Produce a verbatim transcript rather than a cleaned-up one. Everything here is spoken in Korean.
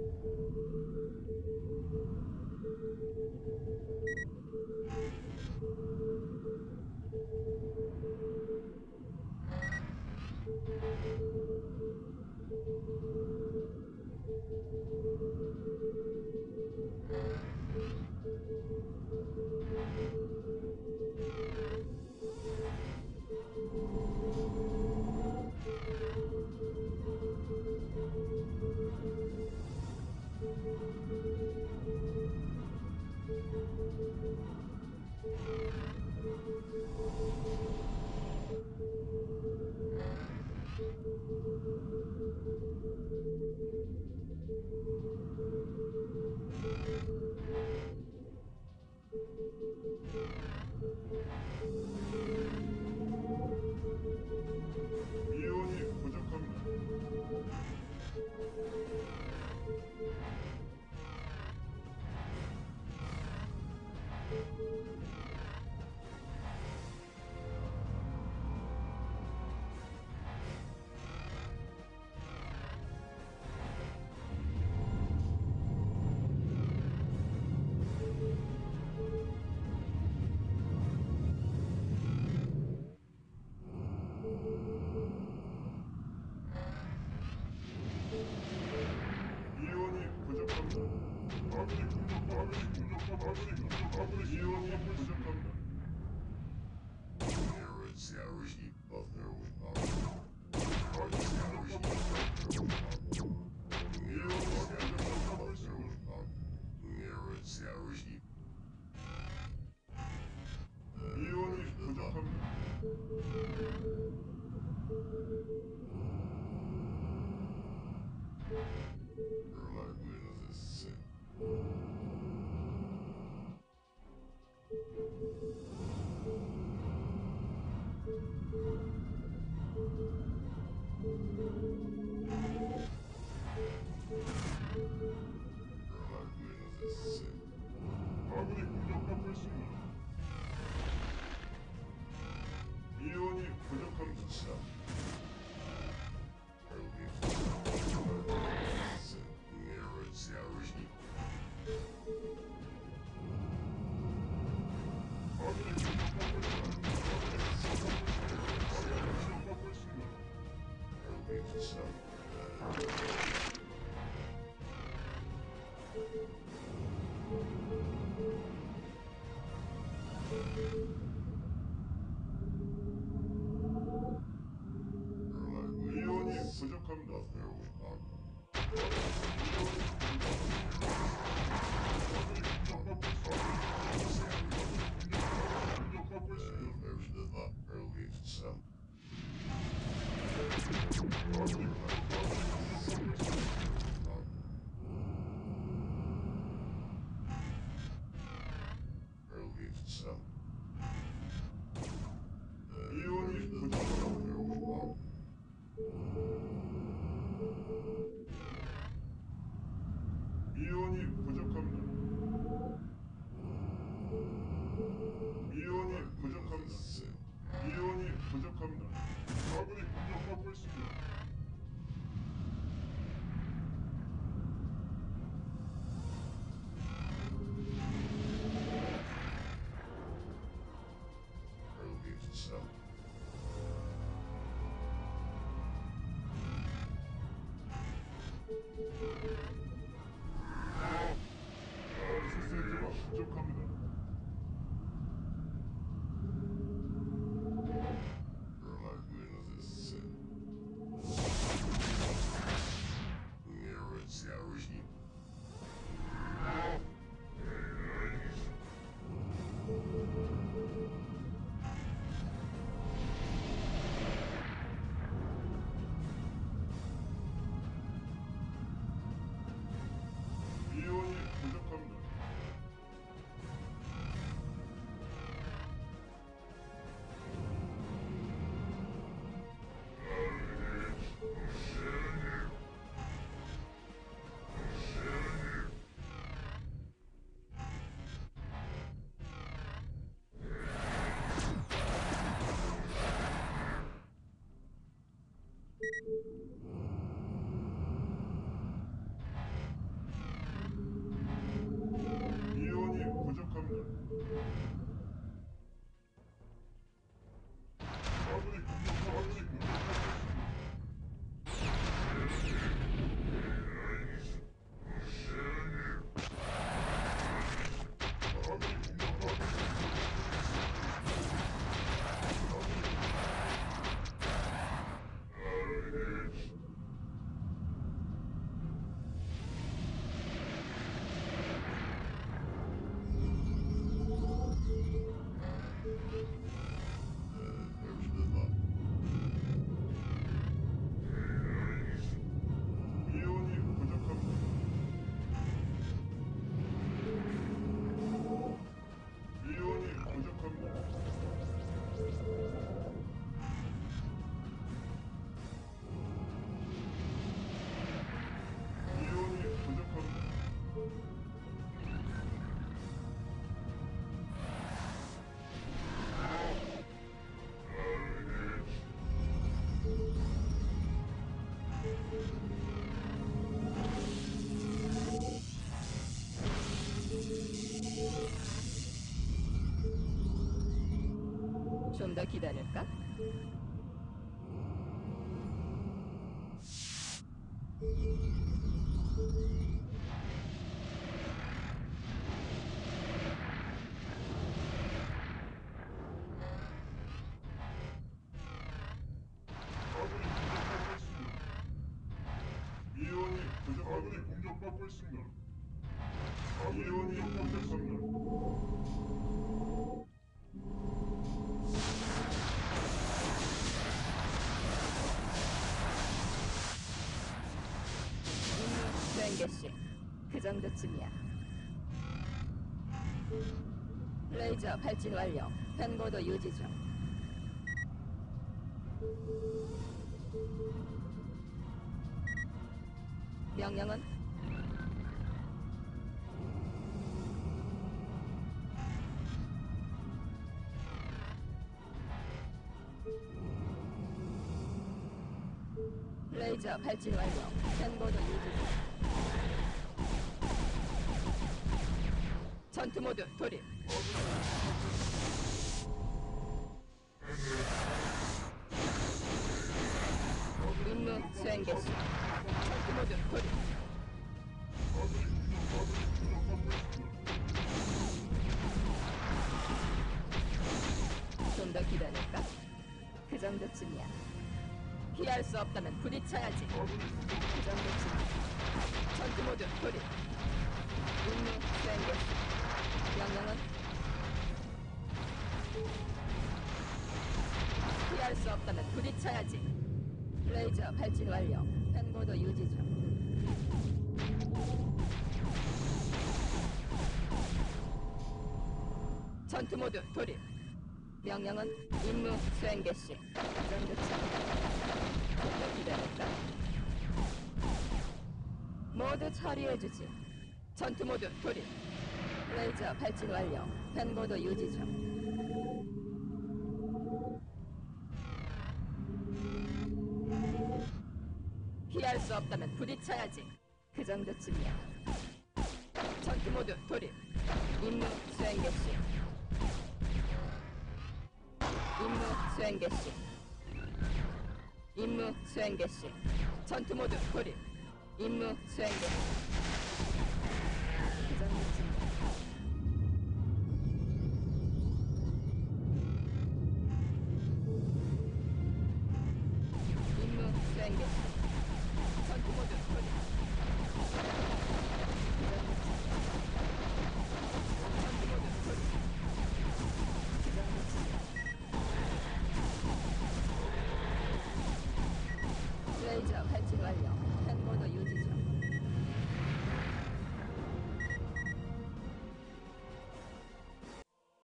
미온이 부족합니다. 미온이 부족합니다. 아군이 공격, 아군이 공격, 아군이 공격, 아군이 미온이 부족합니다. Military of their wing. Military. 미온이 부족합니다. Like with this. Like with this. 아군이 공격받고 있습니다. 미온이 부족합니다. Military. 아군이 공격받고 있습니다. 공격받고 있습니다. 미온이 부족합니다. 공격받고 있습니다. There's the early sun. 아군이 공격받고 있습니다. Early sun. 미온이 부족합니다. 미온이 부족합니다. 미온이 부족합니다. 미온이 부족합니다. 아군이 공격받고 있습니다. Early sun. 시스템이 부족합니다. Like with this. Military. 미온이 부족합니다. 좀 더 기다릴까? 미온이 부족 아군이 공격받고 있습니다. 미온이 공격받습니다. 수행 개시. 그 정도쯤이야. 레이저 발진 완료. 편고도 유지 중. 명령은 레이저 발진 완료. 편고도 유지 중. 전투 모드 돌입. 임무 수행 개시. 전투 모드 돌입. 좀 더 기다릴까? 그 정도쯤이야. 피할 수 없다면 부딪혀야지. 그 정도쯤이야. 전투 모드 돌입. 임무 수행 개시. 명령은 피할 수 없다면 부딪혀야지. 레이저 발진 완료. 편고도 유지 중. 전투 모드 돌입. 명령은 임무 수행 개시. 정도차. 좀더 기다릴까? 모두 처리해주지. 전투 모드 돌입. 레이저 발진 완료. 편고도 유지 중. 피할 수 없다면 부딪혀야지. 그 정도쯤이야. 전투 모드 돌입. 임무 수행 개시. 임무 수행 개시. 임무 수행 개시. 전투 모드 돌입. 임무 수행 개시. 그 정도쯤이야. 임무 수행 개시. 전투 모드 돌입. 전투 모드 돌입. 그 정도쯤이야. 레이저 발진 완료.